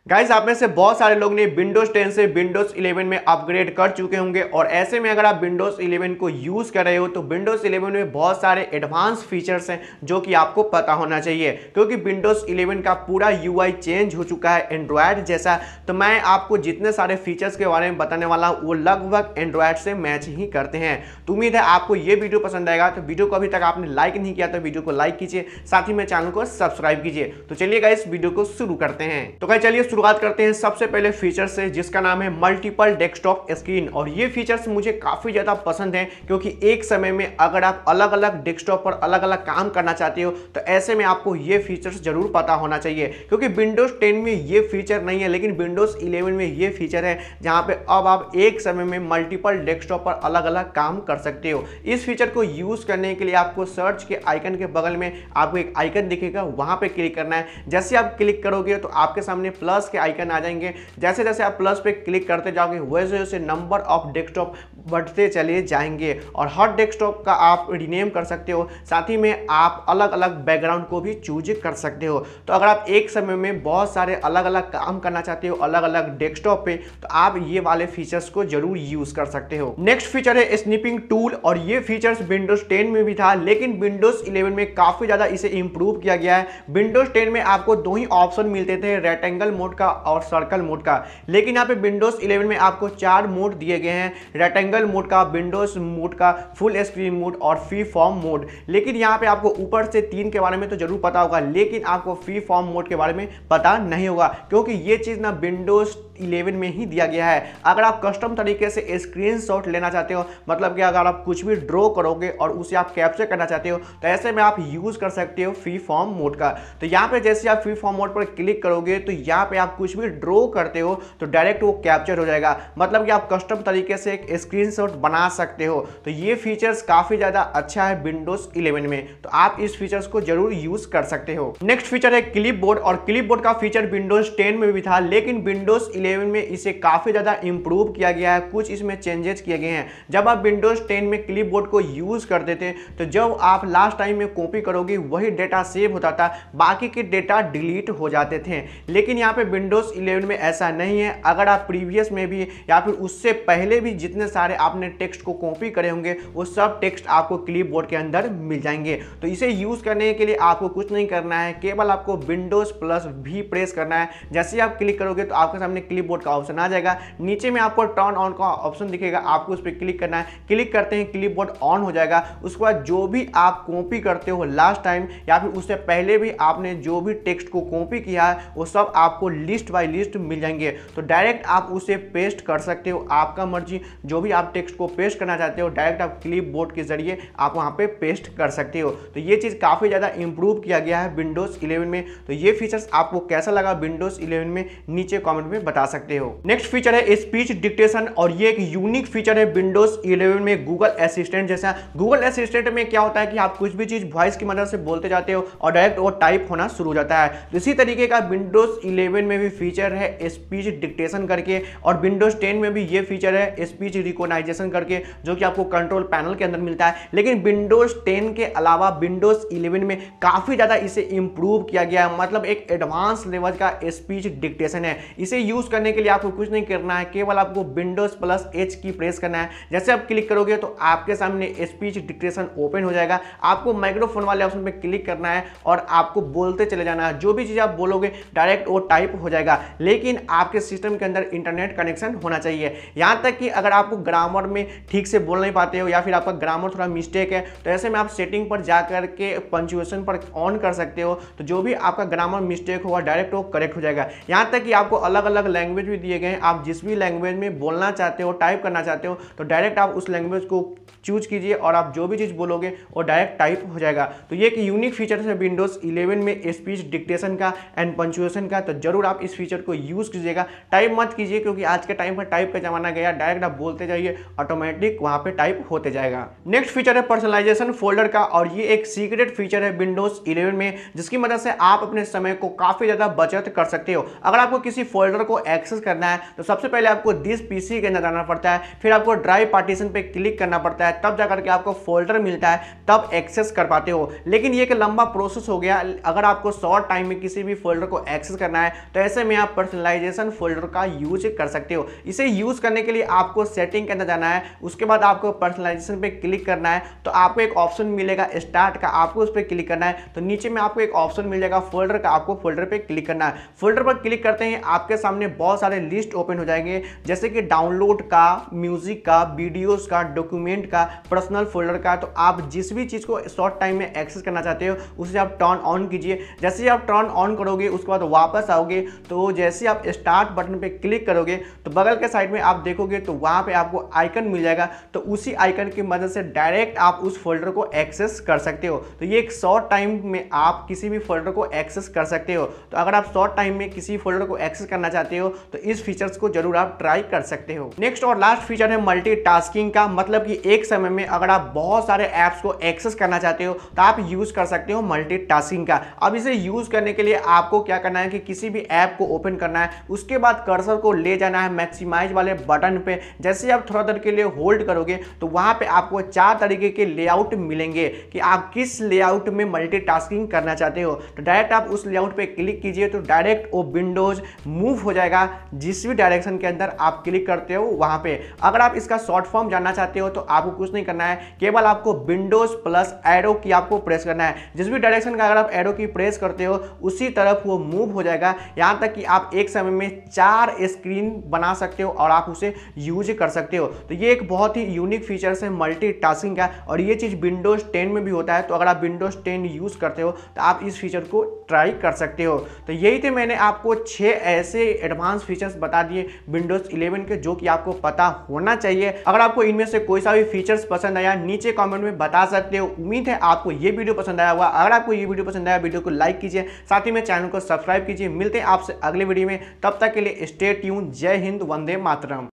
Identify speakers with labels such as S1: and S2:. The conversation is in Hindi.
S1: गाइस आप में से बहुत सारे लोग ने विंडोज 10 से विंडोज 11 में अपग्रेड कर चुके होंगे और ऐसे में अगर आप विंडोज 11 को यूज कर रहे हो तो विंडोज 11 में बहुत सारे एडवांस फीचर्स हैं जो कि आपको पता होना चाहिए, क्योंकि विंडोज 11 का पूरा यूआई चेंज हो चुका है एंड्रॉयड जैसा। तो मैं आपको जितने सारे फीचर्स के बारे में बताने वाला हूँ वो लगभग एंड्रॉयड से मैच ही करते हैं। तो उम्मीद है आपको ये वीडियो पसंद आएगा। तो वीडियो को अभी तक आपने लाइक नहीं किया तो वीडियो को लाइक कीजिए, साथ ही में चैनल को सब्सक्राइब कीजिए। तो चलिए गाइस वीडियो को शुरू करते हैं। तो गाइस चलिए शुरुआत करते हैं सबसे पहले फीचर से, जिसका नाम है मल्टीपल डेस्कटॉप स्क्रीन। और ये फीचर्स मुझे काफी ज्यादा पसंद है, क्योंकि एक समय में अगर आप अलग अलग डेस्कटॉप पर अलग अलग काम करना चाहते हो तो ऐसे में आपको ये फीचर्स जरूर पता होना चाहिए। क्योंकि विंडोज 10 में ये फीचर नहीं है, लेकिन विंडोज 11 में ये फीचर है, जहां पे अब आप एक समय में मल्टीपल डेस्कटॉप पर अलग अलग काम कर सकते हो। इस फीचर को यूज करने के लिए आपको सर्च के आइकन के बगल में आपको एक आइकन दिखेगा, वहां पे क्लिक करना है। जैसे आप क्लिक करोगे तो आपके सामने प्लस के आइकन आ जाएंगे। जैसे जैसे आप प्लस पे क्लिक करते जाओगे वैसे वैसे नंबर ऑफ डेस्कटॉप बढ़ते चले जाएंगे और हर डेस्कटॉप का आप रिनेम कर सकते हो। साथ ही में आप अलग अलग बैकग्राउंड को भी चूज कर सकते हो। तो अगर आप एक समय में बहुत सारे अलग अलग काम करना चाहते हो अलग अलग डेस्कटॉप पे, तो आप ये वाले फीचर्स को जरूर यूज कर सकते हो। नेक्स्ट फीचर है स्निपिंग टूल, और ये फीचर्स विंडोज 10 में भी था, लेकिन विंडोज 11 में काफी ज्यादा इसे इंप्रूव किया गया है। विंडोज 10 में आपको दो ही ऑप्शन मिलते थे, रेक्टेंगल मोड का और सर्कल मोड का, लेकिन यहाँ पे विंडोज 11 में आपको 4 मोड दिए गए हैं, रेक्टेंगल मोड का, विंडोज मोड का, फुल स्क्रीन मोड और फ्री फॉर्म मोड। लेकिन यहाँ पे आपको ऊपर से 3 के बारे में तो जरूर पता होगा, लेकिन आपको फ्री फॉर्म मोड के बारे में पता नहीं होगा, क्योंकि ये चीज ना विंडोज 11 में ही दिया गया है। अगर आप कस्टम तरीके से स्क्रीनशॉट लेना चाहते हो, मतलब कि अगर आप कुछ भी ड्रॉ करोगे और उसे आप कैप्चर करना चाहते हो, तो ऐसे में आप यूज कर सकते हो फ्री फॉर्म मोड का। तो यहाँ पे जैसे आप फ्री फॉर्म मोड पर क्लिक करोगे तो यहाँ पे आप कुछ भी ड्रॉ करते हो तो डायरेक्ट वो कैप्चर हो जाएगा, मतलब कि आप कस्टम तरीके से एक स्क्रीनशॉट बना सकते हो। तो ये फीचर्स काफी ज्यादा अच्छा है विंडोज 11 में, तो आप इस फीचर्स को जरूर यूज कर सकते हो। नेक्स्ट फीचर है क्लिपबोर्ड, और क्लिपबोर्ड का फीचर विंडोज 10 में भी था, लेकिन विंडोज 11 में इसे काफी ज्यादा इंप्रूव किया गया है, कुछ इसमें चेंजेस किए गए हैं। जब आप विंडोज 10 में क्लिपबोर्ड को यूज करते थे तो जब आप लास्ट टाइम में कॉपी करोगे वही डेटा सेव होता था, बाकी के डेटा डिलीट हो जाते थे। लेकिन यहाँ पे विंडोज 11 में ऐसा नहीं है। अगर आप प्रीवियस में भी या फिर उससे पहले भी जितने सारे आपने टेक्स्ट को कॉपी करे होंगे वो सब टेक्स्ट आपको क्लिपबोर्ड के अंदर मिल जाएंगे। तो इसे यूज करने के लिए आपको कुछ नहीं करना है, केवल आपको विंडोज प्लस भी प्रेस करना है। जैसे आप क्लिक करोगे तो आपके सामने क्लिपबोर्ड का ऑप्शन आ जाएगा, नीचे में आपको टर्न ऑन का ऑप्शन दिखेगा, आपको उस पर क्लिक करना है। क्लिक करते ही क्लिपबोर्ड ऑन हो जाएगा। उसके बाद जो भी आप कॉपी करते हो लास्ट टाइम या फिर उससे पहले भी आपने जो भी टेक्स्ट को कॉपी किया है वो सब आपको लिस्ट बाय लिस्ट मिल जाएंगे। तो डायरेक्ट आप उसे पेस्ट कर सकते हो, आपका मर्जी जो भी आप टेक्स्ट को पेस्ट करना चाहते हो डायरेक्ट आप क्लिपबोर्ड के जरिए आप वहां पे पेस्ट कर सकते हो। तो ये चीज काफी ज्यादा इंप्रूव किया गया है विंडोज 11 में। तो ये फीचर्स आपको कैसा लगा विंडोज 11 में नीचे कमेंट में बता सकते हो। नेक्स्ट फीचर है स्पीच डिक्टेशन, और ये एक यूनिक फीचर है विंडोज 11 में गूगल असिस्टेंट जैसा। गूगल असिस्टेंट में क्या होता है कि आप कुछ भी चीज वॉइस की मदद से बोलते जाते हो और डायरेक्ट वो टाइप होना शुरू हो जाता है। तो इसी तरीके का विंडोज 11 में भी फीचर है स्पीच डिक्टेशन करके, और विंडोज 10 में भी ये फीचर है स्पीच रिकॉग्नाइजेशन करके, जो कि आपको कंट्रोल पैनल के अंदर मिलता है। लेकिन विंडोज 10 के अलावा विंडोज 11 में काफी ज्यादा इसे इंप्रूव किया गया है, मतलब एक एडवांस लेवल का स्पीच डिक्टेशन है। इसे यूज करने के लिए आपको कुछ नहीं करना है, केवल आपको Windows plus H key press करना है। जैसे आप क्लिक करोगे तो आपके सामने स्पीच डिक्टेशन ओपन हो जाएगा। आपको माइक्रोफोन वाले ऑप्शन पे क्लिक करना है और आपको बोलते चले जाना है, जो भी चीज आप बोलोगे डायरेक्ट वो टाइप हो जाएगा। लेकिन आपके सिस्टम के अंदर इंटरनेट कनेक्शन होना चाहिए। यहां तक कि अगर आपको ग्रामर में ठीक से बोल नहीं पाते हो या फिर आपका ग्रामर थोड़ा मिस्टेक है, तो ऐसे में आप सेटिंग पर जाकर के पंक्चुएशन पर ऑन कर सकते हो। तो जो भी आपका ग्रामर मिस्टेक होगा डायरेक्ट वो करेक्ट हो जाएगा। यहां तक कि आपको अलग अलग लैंग्वेज भी दिए गए हैं, आप जिस भी लैंग्वेज में बोलना चाहते हो टाइप करना चाहते हो तो डायरेक्ट आप उस लैंग्वेज को चूज कीजिए और आप जो भी चीज बोलोगे वो डायरेक्ट टाइप हो जाएगा। तो ये एक यूनिक फीचर है विंडोज 11 में स्पीच डिक्टेशन का एंड पंक्चुएशन का। तो जरूर आप इस फीचर को यूज कीजिएगा, टाइप मत कीजिए, क्योंकि आज के टाइम पर टाइप का जमाना गया, डायरेक्ट आप बोलते जाइए ऑटोमेटिक वहां पे टाइप होते जाएगा। नेक्स्ट फीचर है पर्सनलाइजेशन फोल्डर का, और ये एक सीक्रेट फीचर है विंडोज 11 में, जिसकी मदद से आप अपने समय को काफी ज्यादा बचत कर सकते हो। अगर आपको किसी फोल्डर को एक्सेस करना है तो सबसे पहले आपको दिस पीसी के अंदर जाना पड़ता है, फिर आपको ड्राइव पार्टीशन पे क्लिक करना पड़ता है, है तब जाकर के आपको फोल्डर मिलता है, तब एक्सेस कर पाते हो। लेकिन ये एक लंबा प्रोसेस हो गया। अगर आपको शॉर्ट टाइम में किसी भी फोल्डर को एक्सेस करना है तो ऐसे में आप पर्सनलाइजेशन फोल्डर का यूज कर सकते हो। इसे यूज करने के लिए आपको सेटिंग के अंदर जाना है, उसके बाद आपको पर्सनलाइजेशन पे क्लिक करना है, तो आपको एक ऑप्शन मिलेगा स्टार्ट का, आपको उस पर क्लिक करना है। तो नीचे में आपको एक ऑप्शन मिल जाएगा फोल्डर का, आपको फोल्डर पे क्लिक करना है। फोल्डर पर क्लिक करते ही आपके सामने बहुत सारे लिस्ट ओपन हो जाएंगे, जैसे कि डाउनलोड का, म्यूजिक का, वीडियोस का, डॉक्यूमेंट का, पर्सनल फोल्डर का। तो आप जिस भी चीज को शॉर्ट टाइम में एक्सेस करना चाहते हो उसे आप टर्न ऑन कीजिए। जैसे ही आप टर्न ऑन करोगे उसके बाद वापस आओगे, तो जैसे आप स्टार्ट बटन पे क्लिक करोगे तो बगल के साइड में आप देखोगे तो वहां पे आपको आइकन मिल जाएगा। तो उसी आइकन की मदद से डायरेक्ट आप उस फोल्डर को एक्सेस कर सकते हो। तो ये एक शॉर्ट टाइम में आप किसी भी फोल्डर को एक्सेस कर सकते हो। तो अगर आप शॉर्ट टाइम में किसी फोल्डर को एक्सेस करना चाहते हो तो इस फीचर्स को जरूर आप ट्राई कर सकते हो। नेक्स्ट और लास्ट फीचर है मल्टीटास्किंग का, मतलब कि एक समय में अगर आप बहुत सारे ऐप्स को एक्सेस करना चाहते हो तो आप यूज कर सकते हो मल्टीटास्किंग का। अब इसे यूज करने के लिए आपको क्या करना है कि किसी भी ऐप को ओपन करना है, उसके बाद कर्सर को ले जाना है मैक्सिमाइज वाले बटन पे। जैसे आप थोड़ा देर के लिए होल्ड करोगे तो वहां पे आपको 4 तरीके के लेआउट मिलेंगे कि आप किस लेआउट में मल्टीटास्किंग करना चाहते हो। तो डायरेक्ट आप उस लेआउट पे क्लिक कीजिए तो डायरेक्ट वो विंडोज मूव हो जाएगा जिस भी डायरेक्शन के अंदर आप क्लिक करते हो वहां पे। अगर आप इसका शॉर्ट फॉर्म जानना चाहते हो तो आपको कुछ नहीं करना है, केवल आपको विंडोज प्लस एरो की आपको प्रेस करना है। जिस भी डायरेक्शन का अगर आप एरो की प्रेस करते हो उसी तरफ वो मूव हो जाएगा, यहां तक कि आप एक समय में 4 स्क्रीन बना सकते हो और आप उसे यूज कर सकते हो। तो ये एक बहुत ही यूनिक फीचर्स है मल्टीटास्किंग का, और ये चीज विंडोज 10 में भी होता है। तो अगर आप विंडोज 10 यूज करते हो तो आप इस फीचर को ट्राई कर सकते हो। तो यही थे, मैंने आपको 6 ऐसे एडवांस फीचर्स बता दिए विंडोज 11 के जो कि आपको पता होना चाहिए। अगर आपको इनमें से कोई सा भी फीचर्स पसंद आया नीचे कमेंट में बता सकते हो। उम्मीद है आपको ये वीडियो पसंद आया होगा। अगर आपको ये वीडियो पसंद आया वीडियो को लाइक कीजिए, साथ ही में चैनल को सब्सक्राइब कीजिए। मिलते हैं आपसे अगले वीडियो में, तब तक के लिए स्टे ट्यून। जय हिंद, वंदे मातरम।